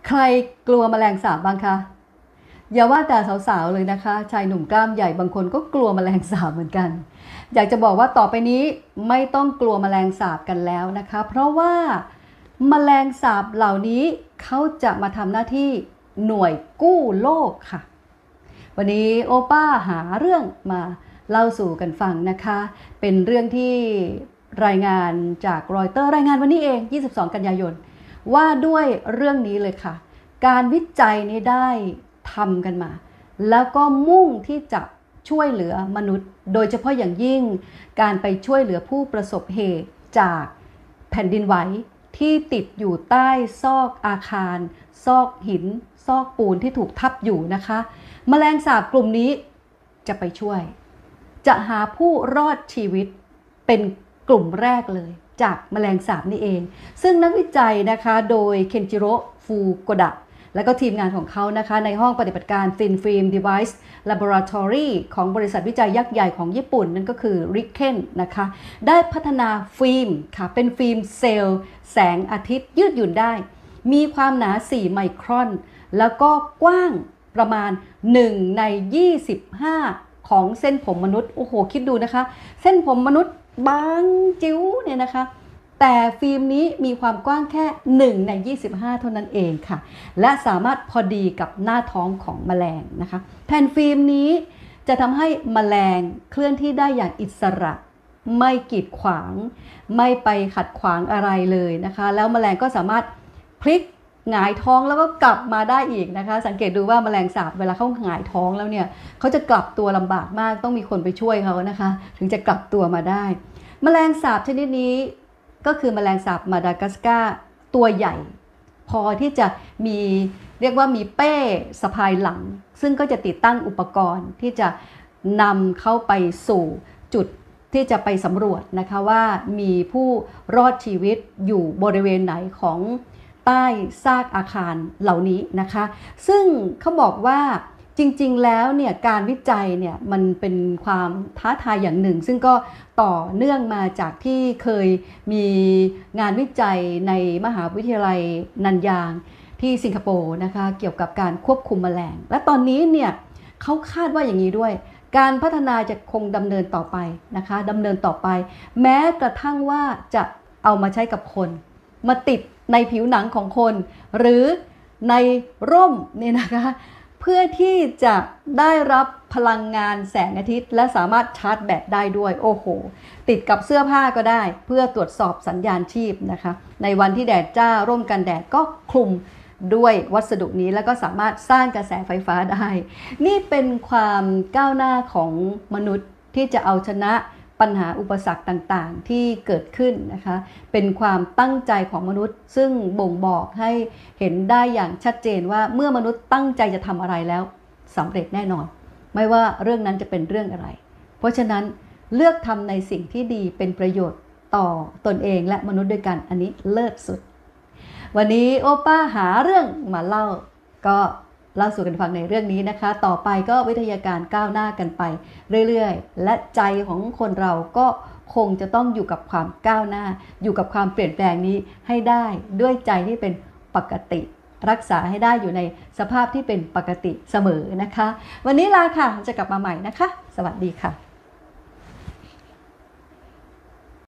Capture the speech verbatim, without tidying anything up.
ใครกลัวแมลงสาบบ้างคะอย่าว่าแต่สาวๆเลยนะคะชายหนุ่มกล้ามใหญ่บางคนก็กลัวแมลงสาบเหมือนกันอยากจะบอกว่าต่อไปนี้ไม่ต้องกลัวแมลงสาบกันแล้วนะคะเพราะว่าแมลงสาบเหล่านี้เขาจะมาทำหน้าที่หน่วยกู้โลกค่ะวันนี้โอป้าหาเรื่องมาเล่าสู่กันฟังนะคะเป็นเรื่องที่รายงานจากรอยเตอร์รายงานวันนี้เองยี่สิบสองกันยายนว่าด้วยเรื่องนี้เลยค่ะการวิจัยนี้ได้ทำกันมาแล้วก็มุ่งที่จะช่วยเหลือมนุษย์โดยเฉพาะอย่างยิ่งการไปช่วยเหลือผู้ประสบเหตุจากแผ่นดินไหวที่ติดอยู่ใต้ซอกอาคารซอกหินซอกปูนที่ถูกทับอยู่นะคะแมลงสาบกลุ่มนี้จะไปช่วยจะหาผู้รอดชีวิตเป็นกลุ่มแรกเลยจากแมลงสาบนี่เองซึ่งนักวิจัยนะคะโดยเคนจิโร่ฟูโกดะและก็ทีมงานของเขานะคะในห้องปฏิบัติการ Thin Film Device Laboratory ของบริษัทวิจัยยักษ์ใหญ่ของญี่ปุ่นนั่นก็คือ Riken นะคะได้พัฒนาฟิล์มค่ะเป็นฟิล์มเซลล์แสงอาทิตย์ยืดหยุ่นได้มีความหนาสี่ไมครอนแล้วก็กว้างประมาณหนึ่งในยี่สิบห้าของเส้นผมมนุษย์โอ้โหคิดดูนะคะเส้นผมมนุษย์บางจิ้วเนี่ยนะคะแต่ฟิล์มนี้มีความกว้างแค่หนึ่งในยี่สิบห้าเท่านั้นเองค่ะและสามารถพอดีกับหน้าท้องของแมลงนะคะแผ่นฟิล์มนี้จะทำให้แมลงเคลื่อนที่ได้อย่างอิสระไม่กีดขวางไม่ไปขัดขวางอะไรเลยนะคะแล้วแมลงก็สามารถพลิกหงายท้องแล้วก็กลับมาได้อีกนะคะสังเกตดูว่าแมลงสาบเวลาเขาหงายท้องแล้วเนี่ยเขาจะกลับตัวลำบากมากต้องมีคนไปช่วยเขานะคะถึงจะกลับตัวมาได้แมลงสาบชนิดนี้ก็คือแมลงสาบมาดากัสการ์ตัวใหญ่พอที่จะมีเรียกว่ามีเป้สะพายหลังซึ่งก็จะติดตั้งอุปกรณ์ที่จะนำเข้าไปสู่จุดที่จะไปสำรวจนะคะว่ามีผู้รอดชีวิตอยู่บริเวณไหนของใต้ซากอาคารเหล่านี้นะคะซึ่งเขาบอกว่าจริงๆแล้วเนี่ยการวิจัยเนี่ยมันเป็นความท้าทายอย่างหนึ่งซึ่งก็ต่อเนื่องมาจากที่เคยมีงานวิจัยในมหาวิทยาลัยนันยางที่สิงคโปร์นะคะเกี่ยวกับการควบคุมแมลงและตอนนี้เนี่ยเขาคาดว่าอย่างนี้ด้วยการพัฒนาจะคงดำเนินต่อไปนะคะดำเนินต่อไปแม้กระทั่งว่าจะเอามาใช้กับคนมาติดในผิวหนังของคนหรือในร่มเนี่ยนะคะเพื่อที่จะได้รับพลังงานแสงอาทิตย์และสามารถชาร์จแบตได้ด้วยโอ้โหติดกับเสื้อผ้าก็ได้เพื่อตรวจสอบสัญญาณชีพนะคะในวันที่แดดจ้าร่มกันแดดก็คลุมด้วยวัสดุนี้แล้วก็สามารถสร้างกระแสไฟฟ้าได้นี่เป็นความก้าวหน้าของมนุษย์ที่จะเอาชนะปัญหาอุปสรรคต่างๆที่เกิดขึ้นนะคะเป็นความตั้งใจของมนุษย์ซึ่งบ่งบอกให้เห็นได้อย่างชัดเจนว่าเมื่อมนุษย์ตั้งใจจะทำอะไรแล้วสำเร็จแน่นอนไม่ว่าเรื่องนั้นจะเป็นเรื่องอะไรเพราะฉะนั้นเลือกทำในสิ่งที่ดีเป็นประโยชน์ต่อตนเองและมนุษย์ด้วยกันอันนี้เลิศสุดวันนี้โอป้าหาเรื่องมาเล่าก็เล่าสู่กันฟังในเรื่องนี้นะคะต่อไปก็วิทยาการก้าวหน้ากันไปเรื่อยๆและใจของคนเราก็คงจะต้องอยู่กับความก้าวหน้าอยู่กับความเปลี่ยนแปลงนี้ให้ได้ด้วยใจที่เป็นปกติรักษาให้ได้อยู่ในสภาพที่เป็นปกติเสมอนะคะวันนี้ลาค่ะจะกลับมาใหม่นะคะสวัสดีค่ะ